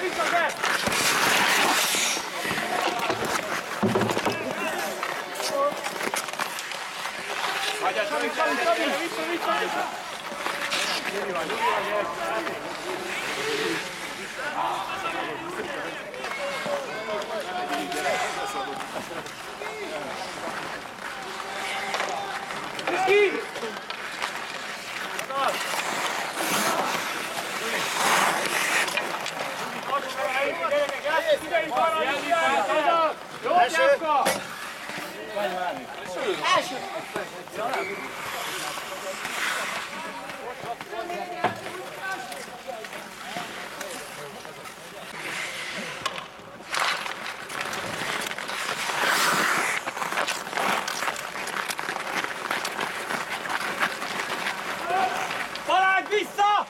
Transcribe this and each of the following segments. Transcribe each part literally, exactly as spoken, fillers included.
Balázs vissza!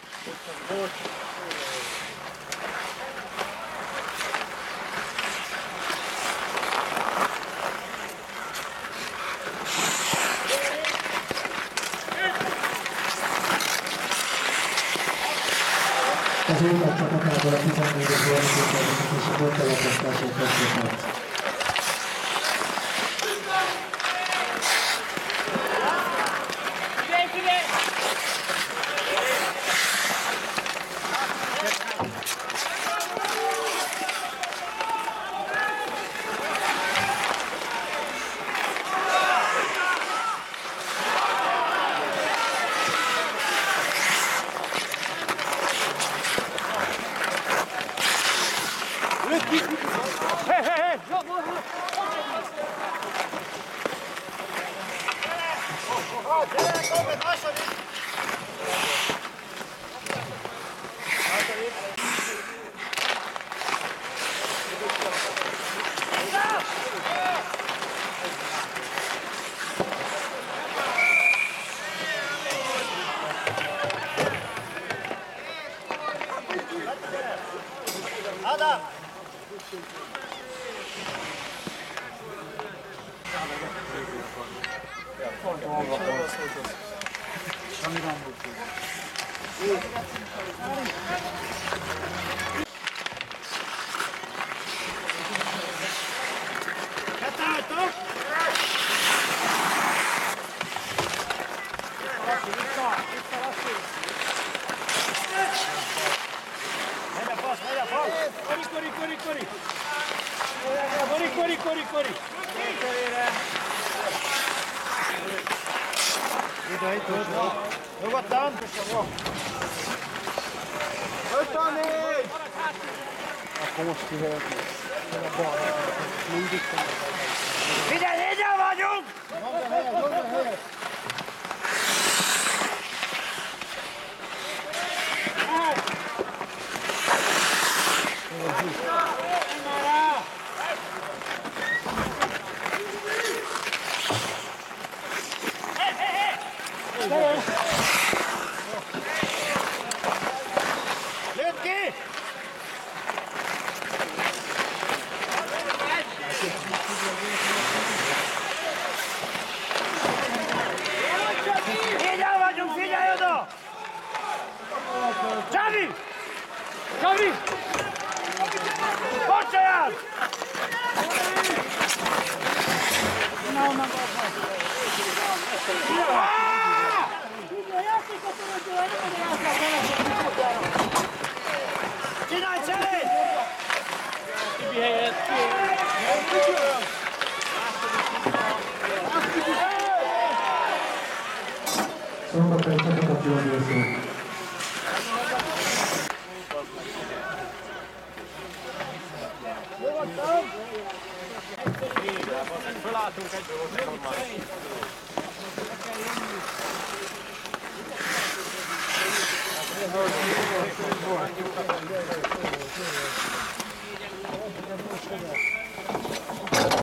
Az Óvár csapatából a tizennégyes gólnyitótervezet és a góltelepesztások kezdődnek. Adam! Kori, kori, kori! Kori, kori, kori, kori! Ide, itt, nyugodtan! ötvennégy! Akkor most kivehetünk. Mindig figyelj, négyen vagyunk! Nyomd a helyet, nyomd a helyet! Lőtt ki! Négyen vagyunk, figyelj oda! Csavi! Csavi! Bocsajál! Na, onnan kapnak! Csinálj cserét! Tibi helyett! Szombaton csapatot jól győző. Fölálltunk egyből, ott van már.